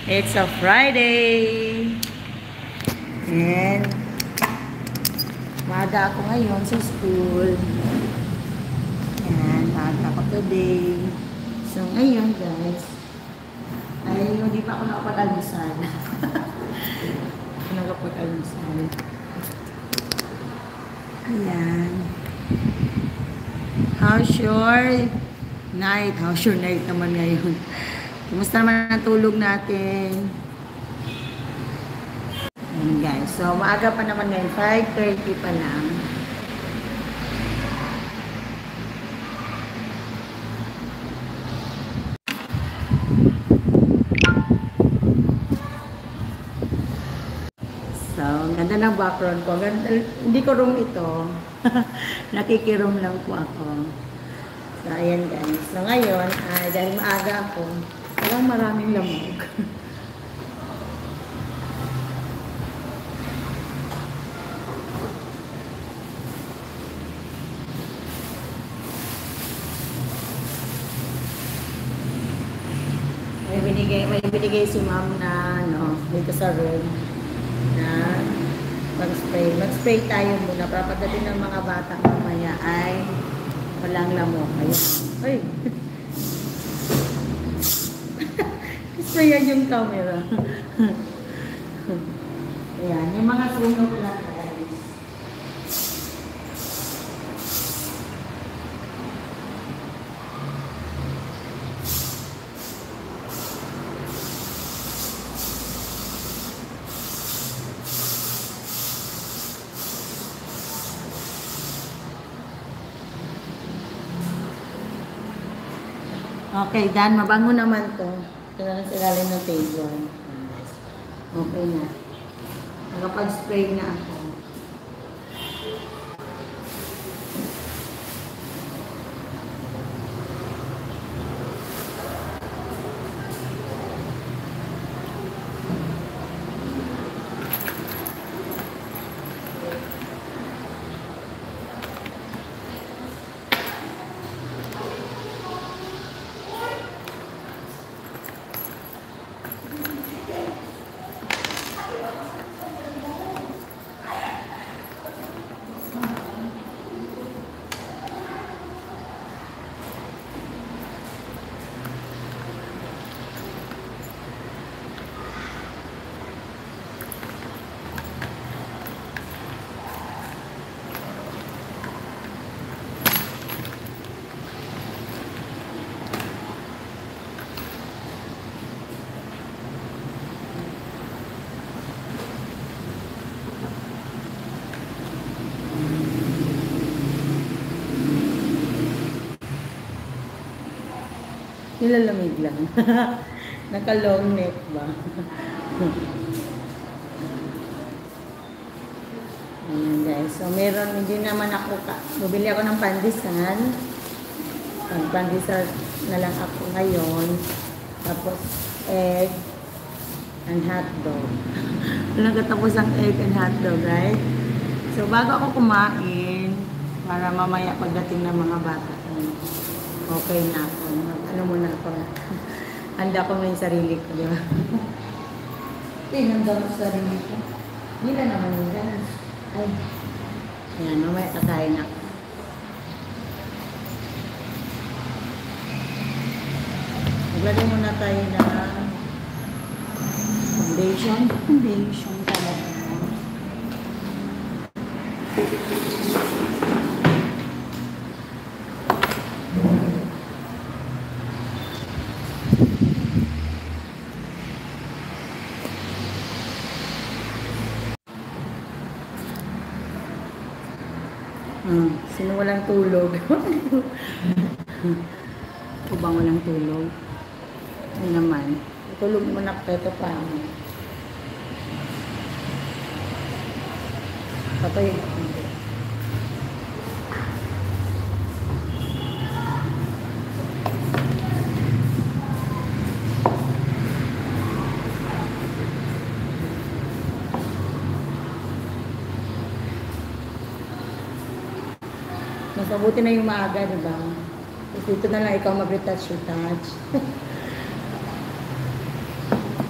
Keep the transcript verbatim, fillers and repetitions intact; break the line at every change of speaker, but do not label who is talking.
It's a Friday. And maaga ako ngayon sa school. Ayan, maaga ako today. So ngayon guys, ay hindi pa ako nakapag-almusal. Nakapag-almusal. Ayan. How's your night? How's your night naman ngayon? Kumusta naman ang tulog natin? Ayan guys. So, maaga pa naman ngayon. five thirty pa lang. So, ganda ng background ko. Ganda, hindi ko room ito. Nakikiroom lang po ako. So, ayan guys. So, ngayon, ay, dahil maaga ako, parang maraming lamog. may binigay, may binigay si ma'am na, ano, dito sa room, na mag-spray. Mag-spray tayo muna. Para pagdating ng mga bata mamaya ay walang lamok. Ayan. Ay! Sprayan yung camera. Ayan. Yung mga sunog lang guys. Okay, Dan, mabango naman to. Ito na lang sa ilalim ng table. Okay na. Nakapag-spray na ako. Nilalamig lang. Naka-long neck ba? Ayan guys. So meron, hindi naman ako, bumili ako ng pandesal. Pandesal na lang ako ngayon. Tapos egg and hotdog. Walang katapos ang egg and hotdog, right? So bago ako kumain, para mamaya pagdating ng mga bata, okay na ako. Ano muna ako. Handa ko ngayon sarili ko, di ba? Tinanda ko sarili ko. Hindi na naman yung ganas. Ay. Ayan, mamaya kakain ako. Maglagay muna tayo ng foundation. Foundation talaga. Hmm, sino walang tulog? Ako bang walang tulog? Ay naman. Tulog mo na peto pa. Patay. Mas mabuti na yung maaga, di ba? Dito na lang ikaw mag-retouch-retouch.